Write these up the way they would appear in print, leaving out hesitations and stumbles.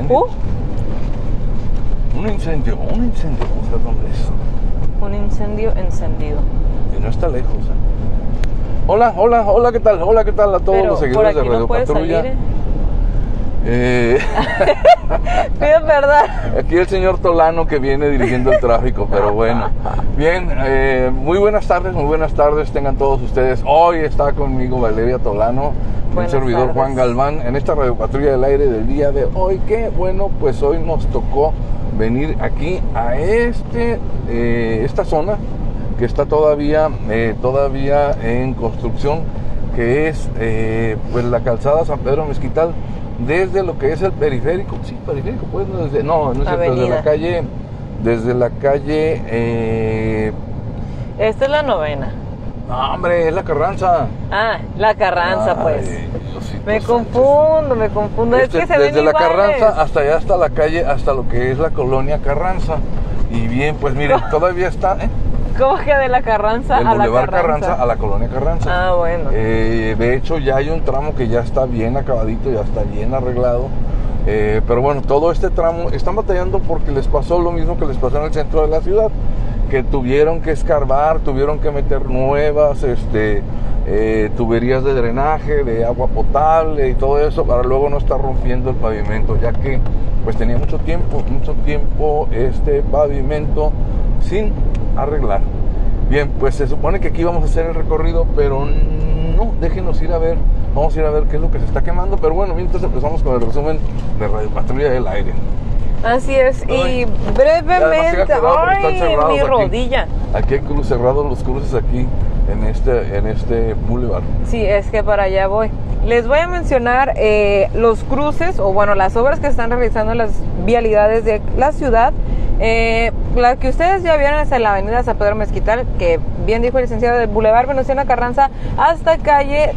incendio. Un incendio, vamos a ver dónde es. Un incendio encendido. Y no está lejos, Hola, ¿qué tal? Hola, ¿qué tal a todos los seguidores de Radio Patrulla? Pido perdón. Aquí el señor Tolano que viene dirigiendo el tráfico, pero bueno. Bien, muy buenas tardes tengan todos ustedes. Hoy está conmigo Valeria Tolano, un servidor tardes. Juan Galván, en esta Radio Patrulla del Aire del día de hoy, que bueno, pues hoy nos tocó venir aquí a esta zona que está todavía en construcción, que es pues la calzada San Pedro Mezquital, desde lo que es el periférico, pues no es desde la calle esta es la novena. No, hombre, es la Carranza. La Carranza. Ay, pues Diosito, me confundo, es que se ven desde la iguales. Carranza hasta allá, hasta la calle, hasta lo que es la colonia Carranza. Y bien, pues miren, todavía está ¿Cómo que de la Carranza a la Boulevard Carranza a la colonia Carranza? Bueno. De hecho, ya hay un tramo que ya está bien acabadito, ya está bien arreglado. Pero bueno, todo este tramo están batallando porque les pasó lo mismo que les pasó en el centro de la ciudad, que tuvieron que escarbar, tuvieron que meter nuevas tuberías de drenaje, de agua potable y todo eso, para luego no estar rompiendo el pavimento, ya que pues tenía mucho tiempo este pavimento sin arreglar. Bien, pues se supone que aquí vamos a hacer el recorrido, pero no, déjenos ir a ver, vamos a ir a ver qué es lo que se está quemando. Pero bueno, mientras empezamos con el resumen de Radio Patrulla del Aire. Así es, y brevemente, mi rodilla. Aquí hay los cruces aquí en este boulevard. Sí, es que para allá voy. Les voy a mencionar los cruces, o bueno, las obras que están realizando en las vialidades de la ciudad. La que ustedes ya vieron es en la avenida San Pedro Mezquital, que bien dijo el licenciado, del Boulevard Venustiano Carranza hasta calle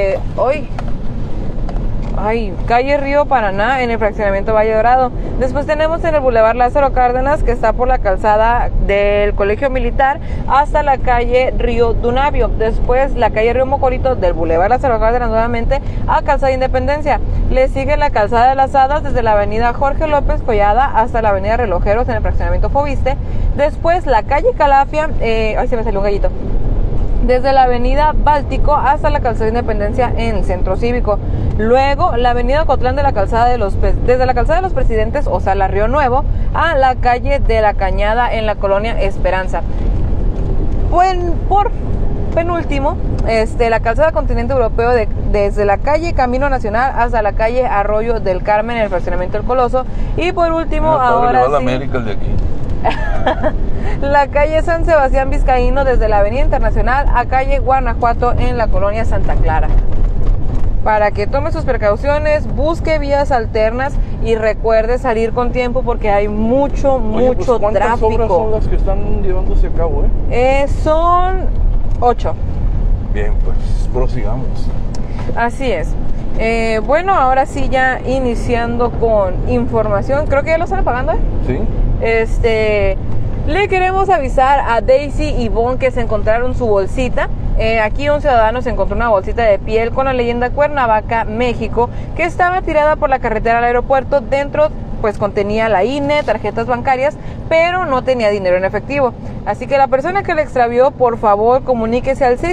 calle Río Paraná, en el fraccionamiento Valle Dorado. Después tenemos en el Boulevard Lázaro Cárdenas, que está por la calzada del Colegio Militar hasta la calle Río Dunavio. Después la calle Río Mocorito, del Boulevard Lázaro Cárdenas nuevamente a calzada Independencia. Le sigue la calzada de las Hadas desde la avenida Jorge López Collada hasta la avenida Relojeros en el fraccionamiento Fobiste. Después la calle Calafia, se me salió un gallito, desde la avenida Báltico hasta la calzada Independencia en el centro cívico. Luego la avenida Ocotlán desde la calzada de los Presidentes, o sea, la Río Nuevo, a la calle de la Cañada en la colonia Esperanza. Por penúltimo, la calzada Continente Europeo desde la calle Camino Nacional hasta la calle Arroyo del Carmen en el fraccionamiento El Coloso. Y por último, ahora sí, América de aquí. la calle San Sebastián Vizcaíno desde la avenida Internacional a calle Guanajuato en la colonia Santa Clara. Para que tome sus precauciones, busque vías alternas y recuerde salir con tiempo porque hay mucho ¿cuántas tráfico. ¿Cuántas obras son las que están llevándose a cabo? Son 8. Bien, pues prosigamos. Así es. Bueno, ahora sí, ya iniciando con información. Creo que ya lo están apagando, Sí. Le queremos avisar a Daisy y Ivonne que se encontraron su bolsita. Aquí un ciudadano se encontró una bolsita de piel con la leyenda Cuernavaca, México, que estaba tirada por la carretera al aeropuerto. Dentro pues contenía la INE, tarjetas bancarias, pero no tenía dinero en efectivo. Así que la persona que la extravió, por favor, comuníquese al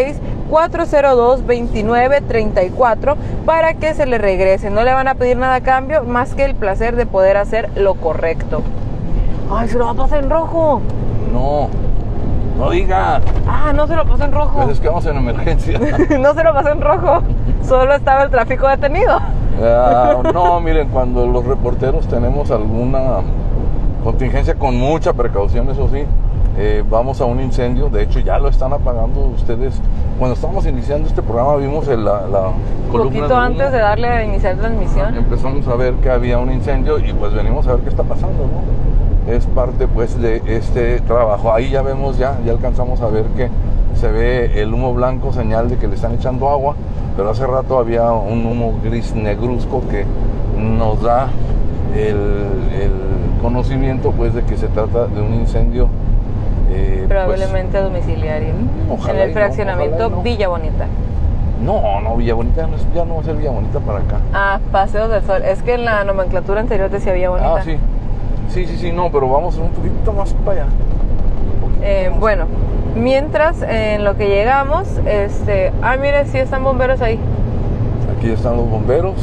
686-402-2934 para que se le regrese. No le van a pedir nada a cambio más que el placer de poder hacer lo correcto. ¡Ay, se lo va a pasar en rojo! No diga. No se lo pasó en rojo. Pues es que vamos en emergencia. No se lo pasó en rojo. Solo estaba el tráfico detenido. No, miren, cuando los reporteros tenemos alguna contingencia, con mucha precaución, eso sí, vamos a un incendio. De hecho, ya lo están apagando ustedes. Cuando estábamos iniciando este programa, vimos la columna. Poquito de antes de darle a iniciar transmisión. Empezamos a ver que había un incendio y pues venimos a ver qué está pasando, ¿no? Es parte pues de este trabajo. Ahí ya vemos, ya alcanzamos a ver que se ve el humo blanco, señal de que le están echando agua, pero hace rato había un humo gris negruzco que nos da el conocimiento pues de que se trata de un incendio probablemente domiciliario en el fraccionamiento Villa Bonita. No, Villa Bonita ya no va a ser Villa Bonita para acá. Ah, Paseos del Sol. Es que en la nomenclatura anterior decía Villa Bonita. Ah, sí. Sí, no, pero vamos un poquito más para allá. Bueno, mientras en lo que llegamos, mire, sí están bomberos ahí. Aquí están los bomberos.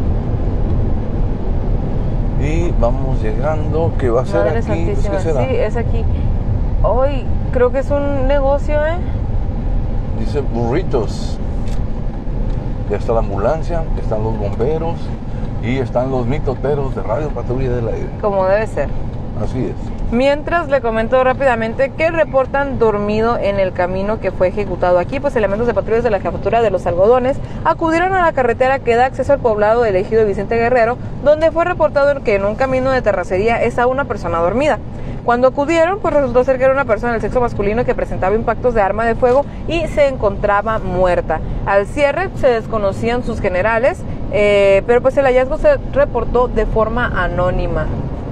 Y vamos llegando, que va a ser Madre aquí. Santísima. ¿Qué será? Sí, es aquí. Hoy creo que es un negocio, Dice burritos. Ya está la ambulancia, están los bomberos y están los mitoteros de Radio Patrulla del Aire. Como debe ser. Así es. Mientras le comento rápidamente que reportan dormido en el camino que fue ejecutado aquí, pues elementos de patrullas de la Jefatura de los Algodones acudieron a la carretera que da acceso al poblado del ejido Vicente Guerrero, donde fue reportado que en un camino de terracería está una persona dormida. Cuando acudieron, pues resultó ser que era una persona del sexo masculino que presentaba impactos de arma de fuego y se encontraba muerta. Al cierre se desconocían sus generales, pero pues el hallazgo se reportó de forma anónima.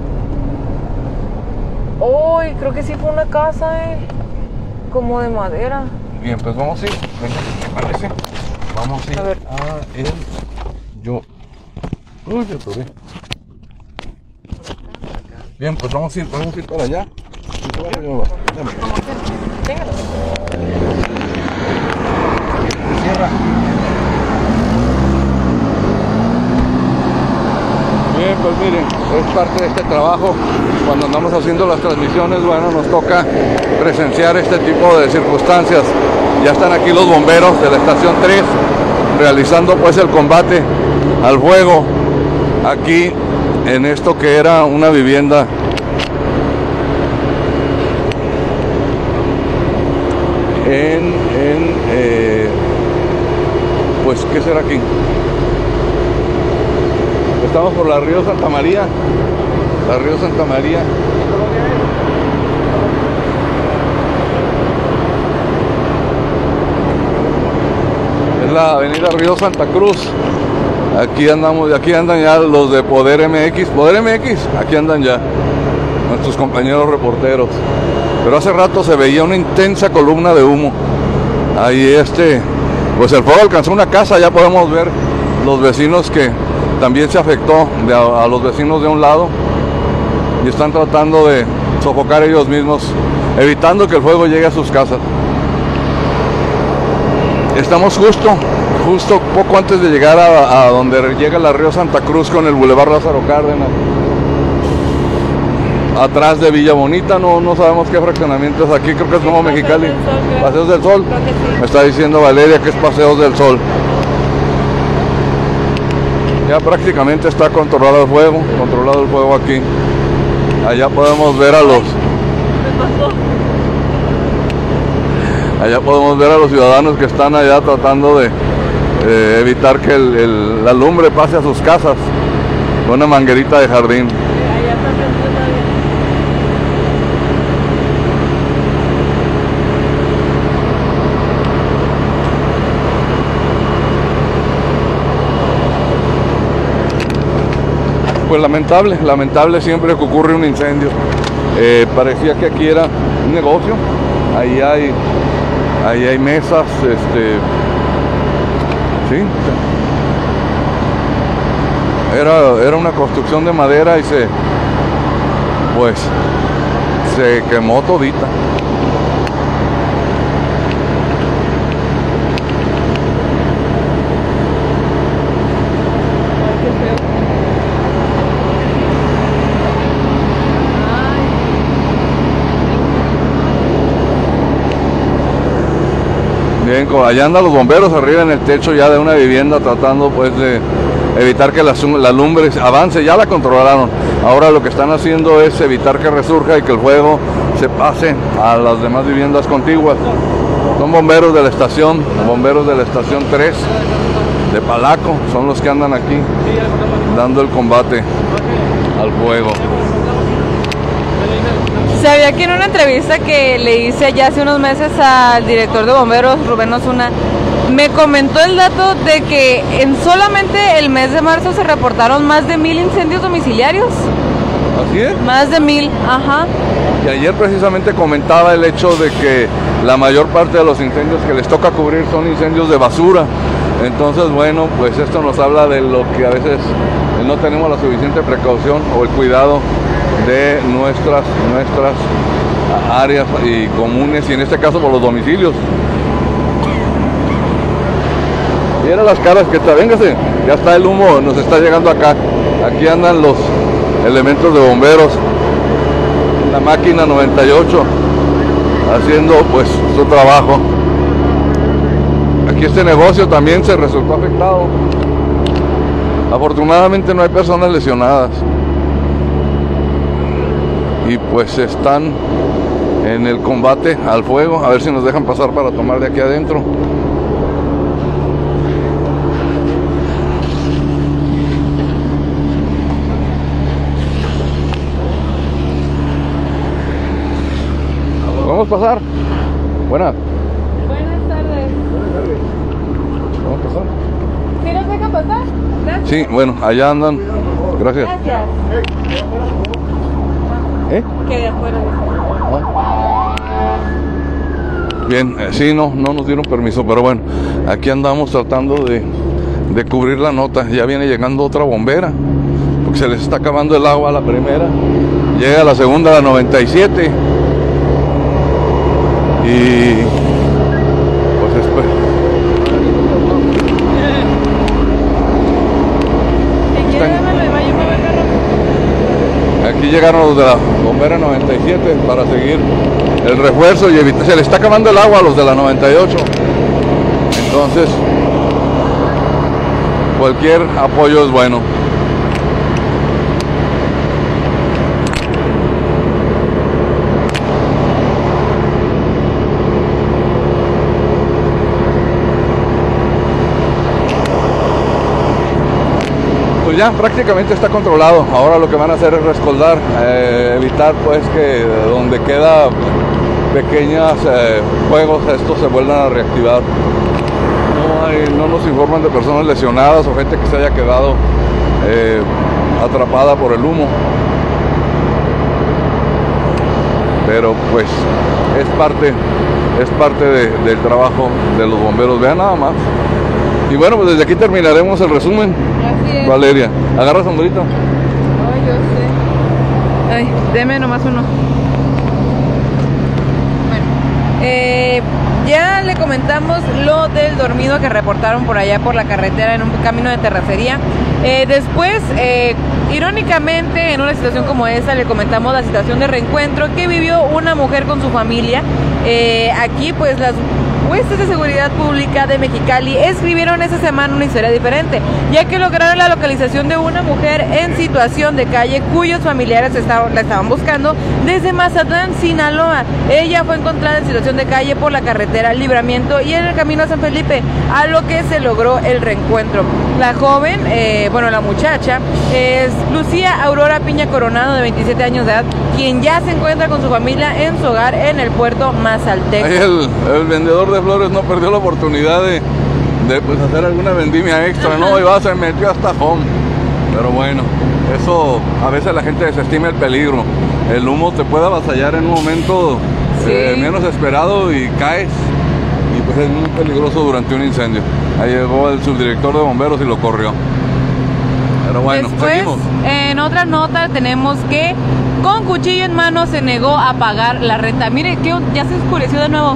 Uy, creo que sí fue una casa, como de madera. Bien, pues vamos a ir. Venga, ¿qué parece? Vamos a ir A ver. Uy, me atoré. Bien, pues vamos a ir para allá. Cierra. Bien, pues miren, es parte de este trabajo. Cuando andamos haciendo las transmisiones, bueno, nos toca presenciar este tipo de circunstancias. Ya están aquí los bomberos de la estación 3 realizando pues el combate al fuego aquí en esto que era una vivienda. Pues, ¿qué será aquí? Estamos por la Río Santa María. La Río Santa María. Es la avenida Río Santa Cruz. Aquí andan ya los de Poder MX. Poder MX, aquí andan ya nuestros compañeros reporteros. Pero hace rato se veía una intensa columna de humo. Ahí pues el fuego alcanzó una casa, ya podemos ver los vecinos que también se afectó a los vecinos de un lado y están tratando de sofocar ellos mismos, evitando que el fuego llegue a sus casas. Estamos justo poco antes de llegar a donde llega la Río Santa Cruz con el Boulevard Lázaro Cárdenas. Atrás de Villa Bonita, no sabemos qué fraccionamiento es aquí, creo que es Nuevo Mexicali. Paseos del Sol. Me está diciendo Valeria que es Paseos del Sol. Ya prácticamente está controlado el fuego aquí. Allá podemos ver a los ciudadanos que están allá tratando de evitar que la lumbre pase a sus casas con una manguerita de jardín. Pues lamentable siempre que ocurre un incendio. Parecía que aquí era un negocio. Ahí hay mesas, sí. Era una construcción de madera y se quemó todita. Bien, allá andan los bomberos arriba en el techo ya de una vivienda tratando pues de evitar que la lumbre avance. Ya la controlaron, ahora lo que están haciendo es evitar que resurja y que el fuego se pase a las demás viviendas contiguas. Son bomberos de la estación 3 de Palaco, son los que andan aquí dando el combate al fuego. Sabía que en una entrevista que le hice ya hace unos meses al director de bomberos, Rubén Osuna, me comentó el dato de que en solamente el mes de marzo se reportaron más de 1000 incendios domiciliarios. ¿Así es? Más de 1000, ajá. Y ayer precisamente comentaba el hecho de que la mayor parte de los incendios que les toca cubrir son incendios de basura. Entonces, bueno, pues esto nos habla de lo que a veces no tenemos la suficiente precaución o el cuidado de nuestras áreas y comunes, y en este caso por los domicilios. Mira las caras que está, véngase, ya está el humo, nos está llegando acá. Aquí andan los elementos de bomberos, la máquina 98, haciendo pues su trabajo. Aquí este negocio también se resultó afectado. Afortunadamente no hay personas lesionadas. Y pues están en el combate al fuego, a ver si nos dejan pasar para tomar de aquí adentro. ¿Podemos pasar? Buenas. Buenas tardes. ¿Podemos pasar? ¿Sí nos dejan pasar? Gracias. Sí, bueno, allá andan. Gracias. Gracias. ¿Eh? Que de afuera. Bien, sí, no nos dieron permiso, pero bueno, aquí andamos tratando de cubrir la nota. Ya viene llegando otra bombera, porque se les está acabando el agua a la primera. Llega la segunda, la 97. Y pues después. Aquí llegaron los de la bombera 97 para seguir el refuerzo y evitar, se le está acabando el agua a los de la 98. Entonces, cualquier apoyo es bueno. Pues ya prácticamente está controlado. Ahora lo que van a hacer es rescoldar, evitar pues que donde queda pequeños fuegos estos se vuelvan a reactivar. No nos informan de personas lesionadas o gente que se haya quedado atrapada por el humo, pero pues es parte del trabajo de los bomberos. Vean nada más. Y bueno, pues desde aquí terminaremos el resumen. Así es. Valeria, agarra sombrito. Ay, yo sé. Ay, deme nomás uno. Bueno, ya le comentamos lo del dormido que reportaron por allá por la carretera en un camino de terracería. Después, irónicamente, en una situación como esta, le comentamos la situación de reencuentro que vivió una mujer con su familia. Aquí, pues, las jueces de seguridad pública de Mexicali escribieron esa semana una historia diferente, ya que lograron la localización de una mujer en situación de calle cuyos familiares la estaban buscando desde Mazatlán, Sinaloa. Ella fue encontrada en situación de calle por la carretera Libramiento y en el camino a San Felipe, a lo que se logró el reencuentro. La joven, la muchacha, es Lucía Aurora Piña Coronado, de 27 años de edad, quien ya se encuentra con su familia en su hogar en el puerto Mazalteco. El vendedor de flores no perdió la oportunidad de pues hacer alguna vendimia extra, ¿no? Y se metió hasta home. Pero bueno, eso a veces la gente desestima el peligro. El humo te puede avasallar en un momento menos esperado y caes. Y pues es muy peligroso durante un incendio. Ahí llegó el subdirector de bomberos y lo corrió. Pero bueno, después, seguimos. En otra nota tenemos que con cuchillo en mano se negó a pagar la renta. Mire que ya se oscureció de nuevo.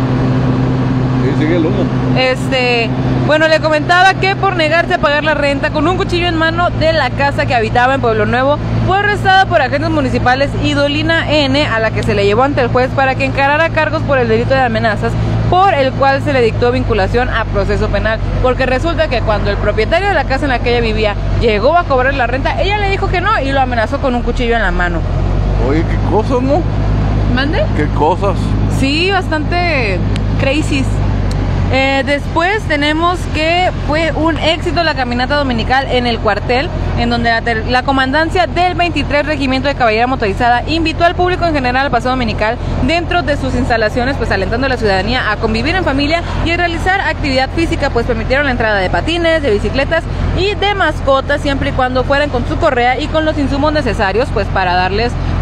Sí, sigue el humo. Le comentaba que por negarse a pagar la renta con un cuchillo en mano de la casa que habitaba en Pueblo Nuevo, fue arrestada por agentes municipales Idolina N, a la que se le llevó ante el juez para que encarara cargos por el delito de amenazas, por el cual se le dictó vinculación a proceso penal, porque resulta que cuando el propietario de la casa en la que ella vivía llegó a cobrar la renta, ella le dijo que no y lo amenazó con un cuchillo en la mano. Oye, qué cosas, ¿no? ¿Mande? Qué cosas. Sí, bastante crazy. Después tenemos que fue un éxito la caminata dominical en el cuartel, en donde la comandancia del 23 Regimiento de Caballería Motorizada invitó al público en general al paseo dominical dentro de sus instalaciones, pues alentando a la ciudadanía a convivir en familia y a realizar actividad física, pues permitieron la entrada de patines, de bicicletas y de mascotas, siempre y cuando fueran con su correa y con los insumos necesarios, pues para darles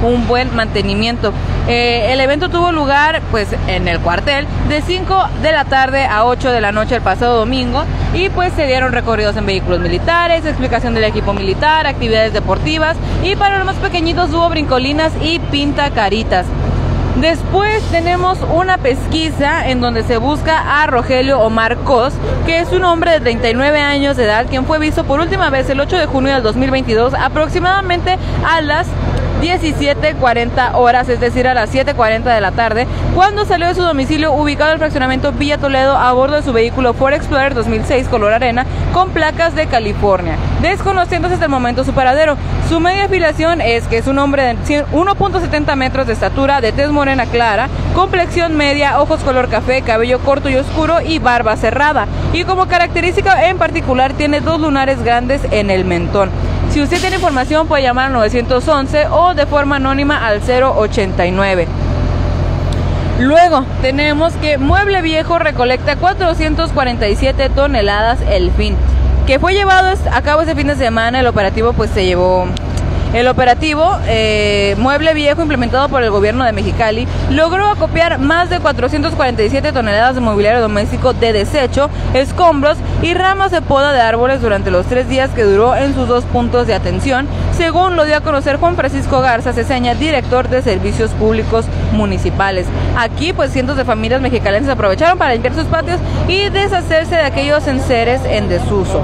un buen mantenimiento. El evento tuvo lugar pues en el cuartel de 5 de la tarde a 8 de la noche el pasado domingo, y pues se dieron recorridos en vehículos militares, explicación del equipo militar, actividades deportivas, y para los más pequeñitos hubo brincolinas y pintacaritas. Después tenemos una pesquisa en donde se busca a Rogelio Omar Cos, que es un hombre de 39 años de edad, quien fue visto por última vez el 8 de junio del 2022 aproximadamente a las 17:40 horas, es decir, a las 7:40 de la tarde, cuando salió de su domicilio ubicado en el fraccionamiento Villa Toledo a bordo de su vehículo Ford Explorer 2006 color arena con placas de California, desconociéndose hasta el momento su paradero. Su media afiliación es que es un hombre de 1.70 metros de estatura, de tez morena clara, complexión media, ojos color café, cabello corto y oscuro y barba cerrada, y como característica en particular tiene 2 lunares grandes en el mentón. Si usted tiene información puede llamar al 911 o de forma anónima al 089. Luego tenemos que Mueble Viejo recolecta 447 toneladas el fin, que fue llevado a cabo este fin de semana. El operativo pues se llevó... El operativo Mueble Viejo, implementado por el gobierno de Mexicali, logró acopiar más de 447 toneladas de mobiliario doméstico de desecho, escombros y ramas de poda de árboles durante los 3 días que duró en sus 2 puntos de atención, según lo dio a conocer Juan Francisco Garza Ceseña, director de Servicios Públicos Municipales. Aquí pues cientos de familias mexicalenses aprovecharon para limpiar sus patios y deshacerse de aquellos enseres en desuso.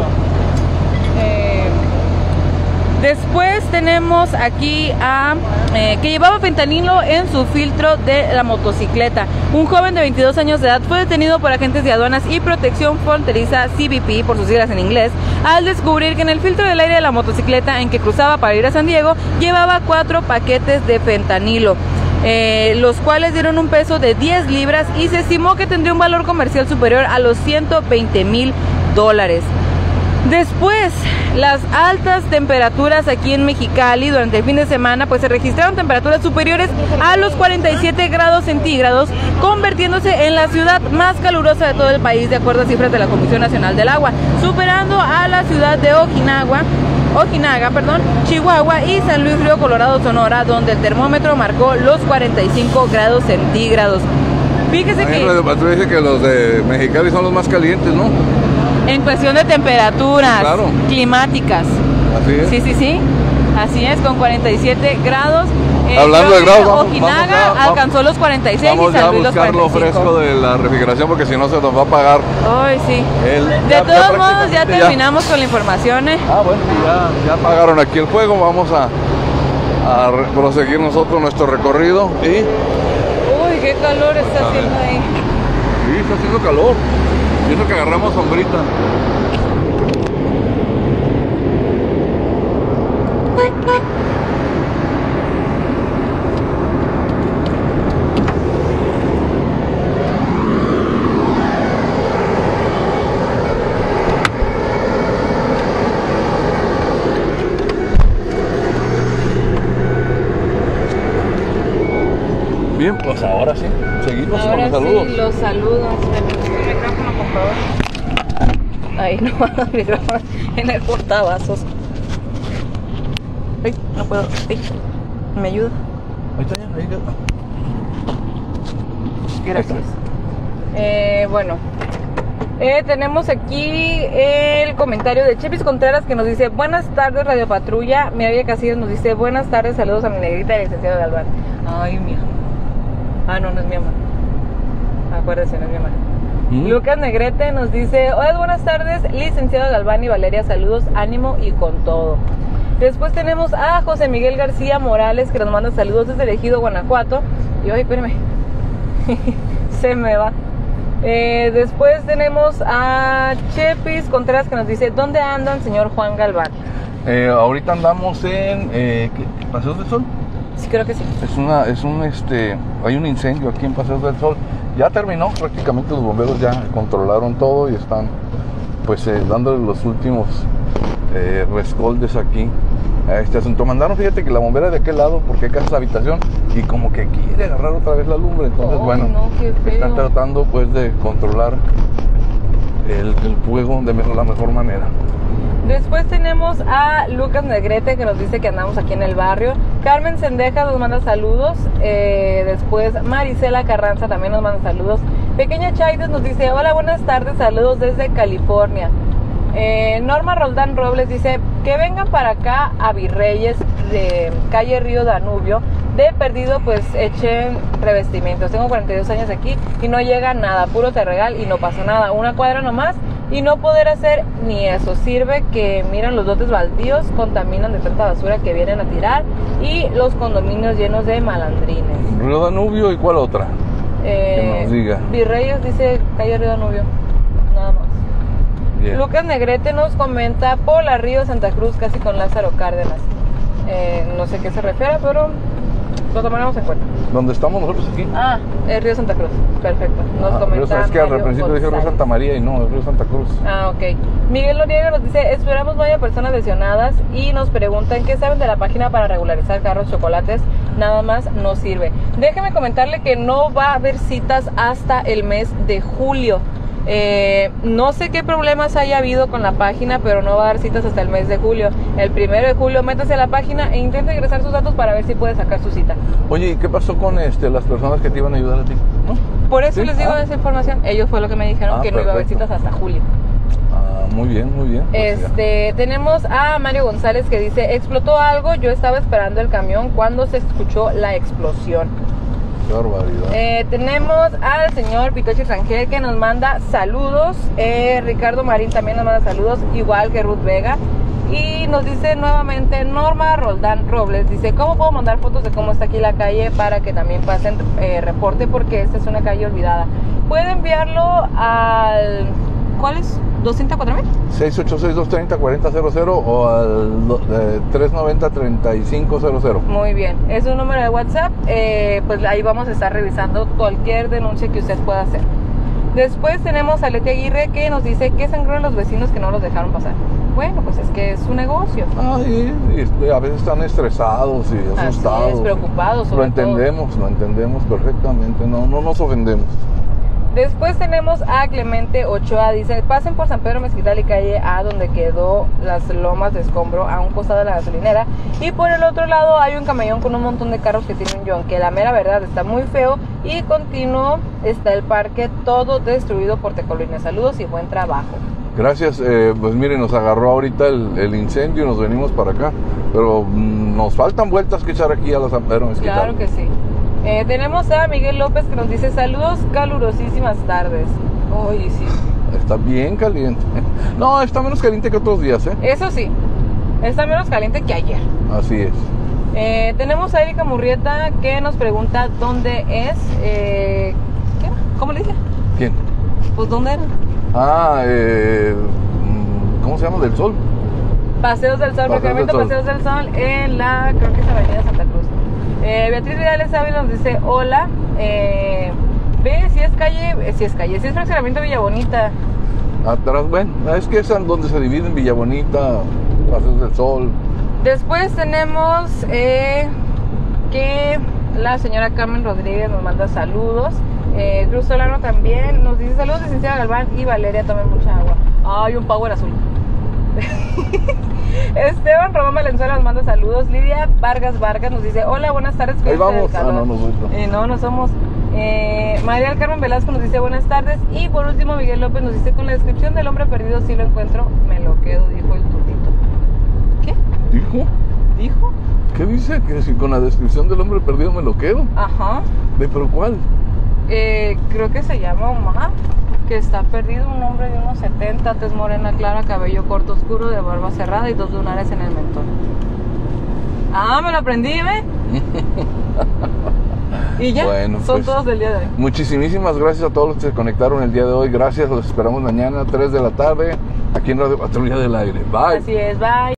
Después tenemos aquí a que llevaba fentanilo en su filtro de la motocicleta. Un joven de 22 años de edad fue detenido por agentes de aduanas y protección fronteriza, CBP por sus siglas en inglés, al descubrir que en el filtro del aire de la motocicleta en que cruzaba para ir a San Diego llevaba 4 paquetes de fentanilo, los cuales dieron un peso de 10 libras y se estimó que tendría un valor comercial superior a los $120,000. Después, las altas temperaturas aquí en Mexicali durante el fin de semana, pues se registraron temperaturas superiores a los 47 grados centígrados, convirtiéndose en la ciudad más calurosa de todo el país, de acuerdo a cifras de la Comisión Nacional del Agua, superando a la ciudad de Ojinaga, Chihuahua y San Luis Río Colorado, Sonora, donde el termómetro marcó los 45 grados centígrados. Fíjese que... Tú dices que los de Mexicali son los más calientes, ¿no? En cuestión de temperaturas, claro, climáticas. Así es. Sí. Así es, con 47 grados. Hablando de grados, Ojinaga alcanzó los 46 vamos y San Luis a los buscar 45. lo fresco de la refrigeración porque si no se nos va a apagar. Ay, sí. De todos modos, ya terminamos con la información. Ah, bueno, ya apagaron aquí el fuego. Vamos a proseguir nosotros nuestro recorrido. Y... Uy, qué calor está haciendo ahí. Sí, está haciendo calor. Y eso que agarramos sombrita. Bien, pues ahora sí, seguimos con los saludos. Sí, los saludos. El micrófono, por favor. Ahí no va el micrófono en el portavasos. Ay, no puedo. Ay, ¿me ayuda? Ahí está ya, ahí ya. Gracias. Bueno, tenemos aquí el comentario de Chepis Contreras que nos dice: buenas tardes, Radio Patrulla. Mireya Casillas nos dice: buenas tardes, saludos a mi negrita y al licenciado Galván. Ay, mi amor. Ah, no es mi mamá. Acuérdese, no es mi mamá. Lucas Negrete nos dice: hola, buenas tardes, licenciado Galván y Valeria, saludos, ánimo y con todo. Después tenemos a José Miguel García Morales que nos manda saludos desde el Ejido, Guanajuato. Y ay, espérame, se me va. Después tenemos a Chepis Contreras que nos dice: ¿dónde andan, señor Juan Galván? Ahorita andamos en Paseos del Sol. Sí, creo que sí. Hay un incendio aquí en Paseos del Sol. Ya terminó, prácticamente los bomberos ya controlaron todo y están pues dándole los últimos rescoldes aquí a este asunto. Mandaron, fíjate que la bombera de aquel lado, porque hay casas de habitación y como que quiere agarrar otra vez la lumbre. Entonces, bueno, no, qué feo. Están tratando pues de controlar el fuego de la mejor manera. Después tenemos a Lucas Negrete, que nos dice que andamos aquí en el barrio. Carmen Sendeja nos manda saludos. Después Marisela Carranza también nos manda saludos. Pequeña Chaides nos dice: hola, buenas tardes, saludos desde California. Norma Roldán Robles dice: que vengan para acá a Virreyes, de calle Río Danubio. De perdido, pues echen revestimientos. Tengo 42 años aquí y no llega nada, puro terregal y no pasa nada. Una cuadra nomás y no poder hacer ni eso. Sirve que miran los lotes baldíos, contaminan de tanta basura que vienen a tirar, y los condominios llenos de malandrines. Río Danubio, ¿y cuál otra? Que nos diga. Virreyes dice calle Río Danubio, nada más. Bien. Lucas Negrete nos comenta: Pola Río Santa Cruz, casi con Lázaro Cárdenas. No sé qué se refiere, pero lo tomaremos en cuenta. ¿Dónde estamos nosotros aquí? Ah, el Río Santa Cruz. Perfecto. Nos comenta. Es que al principio dije Río Santa María y no, es Río Santa Cruz. Ah, ok. Miguel Noriega nos dice: esperamos no haya personas lesionadas, y nos preguntan qué saben de la página para regularizar carros chocolates. Nada más no sirve. Déjeme comentarle que no va a haber citas hasta el mes de julio. No sé qué problemas haya habido con la página, pero no va a dar citas hasta el mes de julio. El 1 de julio métase a la página e intente ingresar sus datos para ver si puede sacar su cita. Oye, ¿y qué pasó con las personas que te iban a ayudar a ti? ¿No? Por eso les digo esa información. Ellos fue lo que me dijeron, que no iba a haber citas hasta julio. Muy bien, muy bien. Pues tenemos a Mario González, que dice: explotó algo, yo estaba esperando el camión cuando se escuchó la explosión. Qué barbaridad. Tenemos al señor Pitoche Rangel, que nos manda saludos. Ricardo Marín también nos manda saludos, igual que Ruth Vega. Y nos dice nuevamente Norma Roldán Robles, dice: ¿cómo puedo mandar fotos de cómo está aquí la calle para que también pasen reporte? Porque esta es una calle olvidada. Puede enviarlo al... ¿cuál es? ¿204,000? 686-230-4000 o al 390-3500. Muy bien, es un número de WhatsApp. Pues ahí vamos a estar revisando cualquier denuncia que usted pueda hacer. Después tenemos a Leti Aguirre, que nos dice: ¿qué sangró los vecinos que no los dejaron pasar? Bueno, pues es que es un negocio. Y a veces están estresados y asustados. Así es, preocupados. Lo entendemos perfectamente, no nos ofendemos. Después tenemos a Clemente Ochoa, dice: pasen por San Pedro Mezquital y calle A, donde quedó las lomas de escombro a un costado de la gasolinera, y por el otro lado hay un camellón con un montón de carros que tienen John, que la mera verdad está muy feo, y continuo está el parque todo destruido por tecolines. Saludos y buen trabajo. Gracias. Pues miren, nos agarró ahorita el incendio y nos venimos para acá, pero nos faltan vueltas que echar aquí a la San Pedro Mezquital. Claro que sí. Tenemos a Miguel López, que nos dice: saludos, calurosísimas tardes. Oye, sí. Está bien caliente. No, está menos caliente que otros días, ¿eh? Eso sí, está menos caliente que ayer. Así es. Tenemos a Erika Murrieta, que nos pregunta dónde es. ¿Qué? ¿Cómo le dije? ¿Quién? Pues ¿dónde era? ¿Cómo se llama? ¿Del Sol? Paseos del Sol, fraccionamiento Paseos del Sol, en la, creo que es Avenida Santa Cruz. Beatriz Vidales Ávila nos dice: hola, ve si es fraccionamiento Villa Bonita. Atrás, bueno, es que es donde se divide en Villa Bonita, Paseos del Sol. Después tenemos que la señora Carmen Rodríguez nos manda saludos. Cruz Solano también nos dice: saludos, licenciada Galván y Valeria, tomen mucha agua. Ay, un power azul. Esteban Román Valenzuela nos manda saludos. Lidia Vargas nos dice: hola, buenas tardes. Ahí vamos. No somos. María del Carmen Velasco nos dice: buenas tardes. Y por último, Miguel López nos dice: con la descripción del hombre perdido, si lo encuentro, me lo quedo, dijo el tutito. ¿Qué? ¿Dijo? ¿Qué dice? Que si con la descripción del hombre perdido me lo quedo. Ajá. ¿Pero cuál? Creo que se llama Omar, que está perdido, un hombre de unos 70, tez morena clara, cabello corto oscuro, de barba cerrada y 2 lunares en el mentón. Me lo aprendí, ¿eh? Y ya, bueno, son todos del día de hoy. Muchísimas gracias a todos los que se conectaron el día de hoy. Gracias, los esperamos mañana a 3 de la tarde aquí en Radio Patrulla del Aire. Bye. Así es, bye.